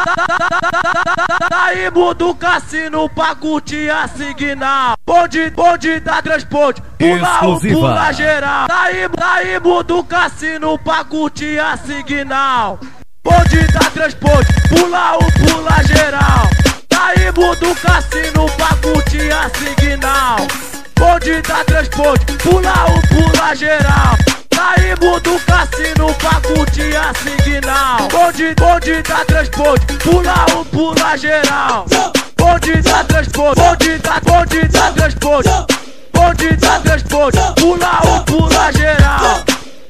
Saímos do cassino pra curtir a Signal. Bonde da transporte, pula geral. Saímos do cassino pra curtir a Signal. Bonde da transporte, pula geral. Saímos do cassino pra curtir a Signal. Bonde da transporte, pula geral. Saímos do cassino pra curtir a Signal. Bonde da transporte, pula geral. Bonde da transporte, bonde da transporte, bonde da transporte, pula geral.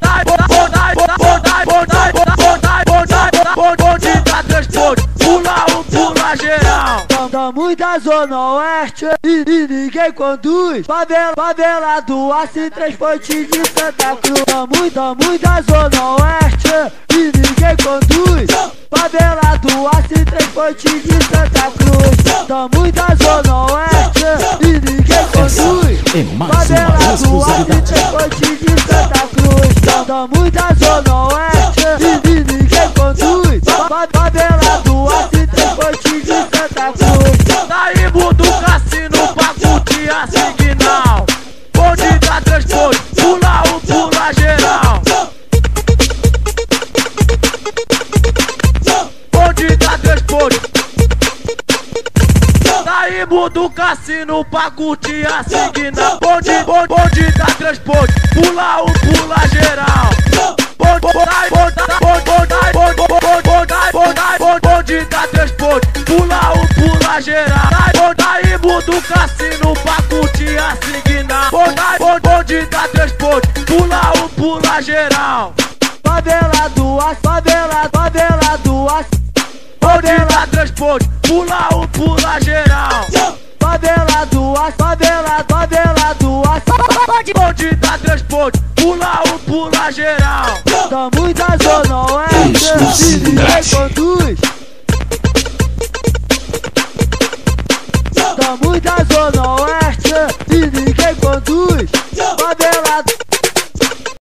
Bonde da transporte, pula geral. Tamo da Zona Oeste e ninguém conduz. Favela do Aço, transporte de Santa Cruz. Tamo da Zona Oeste e ninguém conduz. Favela do Aço, transporte de Santa Cruz. Tamo da Zona Oeste e ninguém conduz. Favela do Aço, transporte de Santa Cruz. Tamo da Zona Oeste e ninguém conduz. Favela do Aço, transporte de Santa Cruz. Saímos do cassino pra curtir a Signal. Bonde da transporte, pula geral. Bonde da transporte. Saímos do cassino pra curtir a Signal. Bonde da transporte, pula geral. Bonde da transporte, pula geral. Saímos do cassino pra curtir a Signal. Bonde da transporte, pula geral. Favela do Aço, favela do Aço. Bonde da transporte, pula geral. Favela do Aço, favela do Aço. Bonde da transporte, pula geral. Tamo da Zona Oeste e ninguém conduz. Tamo da Zona Oeste e ninguém conduz.